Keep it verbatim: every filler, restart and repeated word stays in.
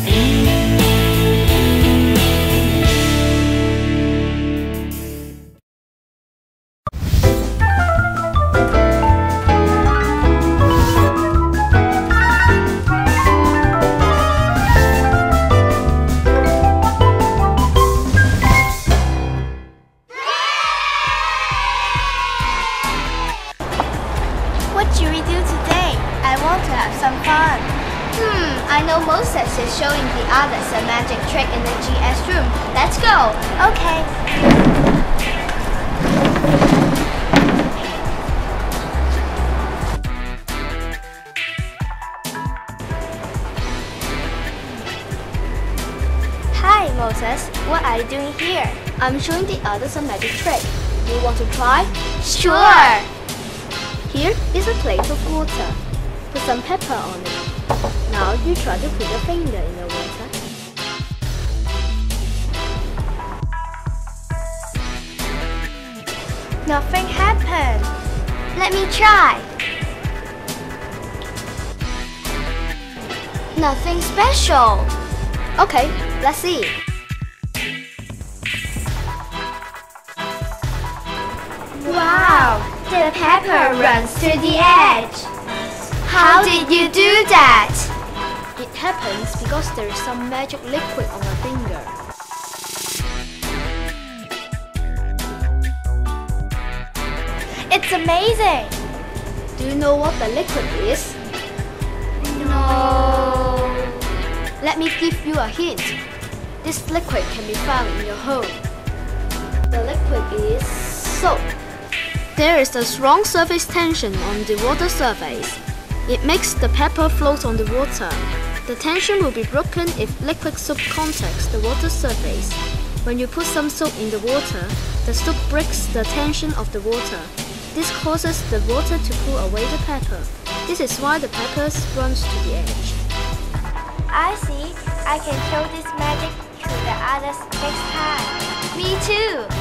What should we do today? I want to have some fun. Hmm, I know Moses is showing the others a magic trick in the G S room. Let's go. Okay. Hi, Moses. What are you doing here? I'm showing the others a magic trick. You want to try? Sure! Here is a plate of water. Put some pepper on it. Now you try to put your finger in the water. Nothing happened. Let me try. Nothing special. Okay, let's see. Wow! The pepper runs to the edge. How did you do that? It happens because there is some magic liquid on my finger. It's amazing! Do you know what the liquid is? No. Let me give you a hint. This liquid can be found in your home. The liquid is soap. There is a strong surface tension on the water surface. It makes the pepper float on the water. The tension will be broken if liquid soap contacts the water surface. When you put some soap in the water, the soap breaks the tension of the water. This causes the water to pull away the pepper. This is why the pepper runs to the edge. I see. I can show this magic to the others next time. Me too!